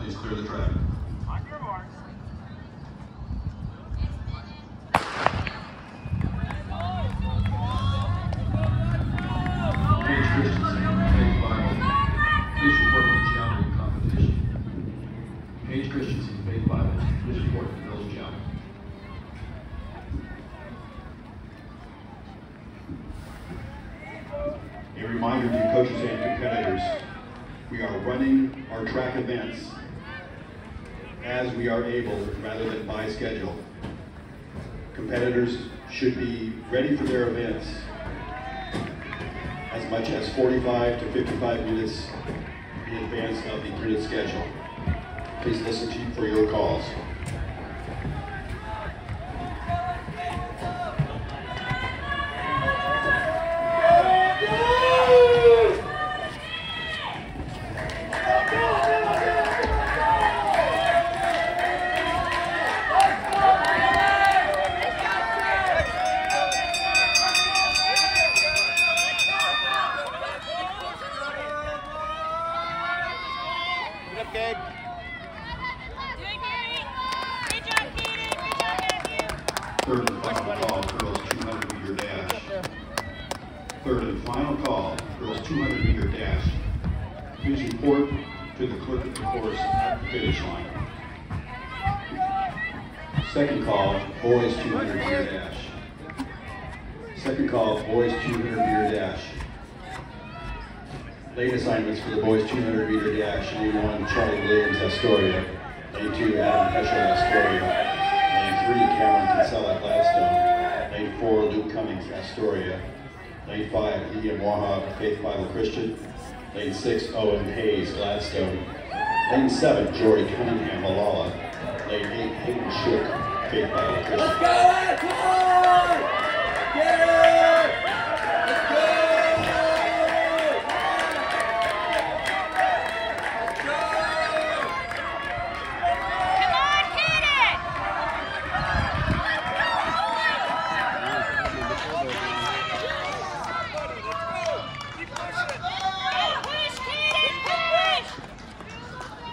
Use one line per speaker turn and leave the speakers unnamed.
Please clear the track.
On your marks.
Paige Christensen, Faith Bible. Please report for the geometry competition. Paige Christensen, Faith Bible. Please report for the girls' geometry. A reminder to coaches and competitors, we are running our track events as we are able rather than by schedule. Competitors should be ready for their events as much as 45 to 55 minutes in advance of the printed schedule. Please listen for your calls.
Good.
Doing great. Great job, Kaden. Great job, Matthew.
Third and final call, girls 200 meter dash. Third and final call, girls 200 meter dash. Please report to the clerk of the course at the finish line. Second call, boys 200 meter dash. Second call, boys 200 meter dash. Lane assignments for the boys 200 meter dash. Lane 1, Charlie Williams, Astoria. Lane 2, Adam Heschel, Astoria. Lane 3, Cameron Kinsella, Gladstone. Lane 4, Luke Cummings, Astoria. Lane 5, Liam Wahab, Faith Bible Christian. Lane 6, Owen Hayes, Gladstone. Lane 7, Jory Cunningham, Malala. Lane 8, Hayden Shook, Faith Bible Christian.
Let's go, Ed! Come on! Get it!